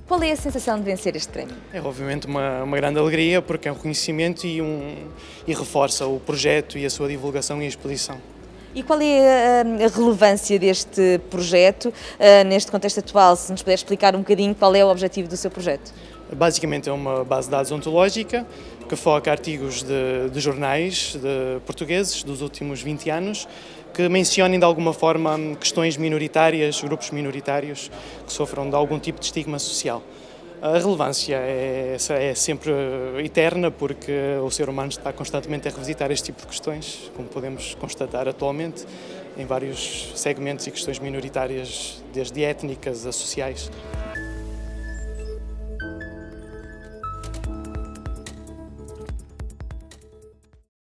Qual é a sensação de vencer este prémio? É obviamente uma grande alegria porque é um reconhecimento e reforça o projeto e a sua divulgação e exposição. E qual é a relevância deste projeto neste contexto atual? Se nos puder explicar um bocadinho qual é o objetivo do seu projeto. Basicamente é uma base de dados ontológica que foca artigos de jornais portugueses dos últimos 20 anos que mencionem de alguma forma questões minoritárias, grupos minoritários que sofram de algum tipo de estigma social. A relevância é sempre eterna porque o ser humano está constantemente a revisitar este tipo de questões, como podemos constatar atualmente, em vários segmentos e questões minoritárias, desde étnicas a sociais.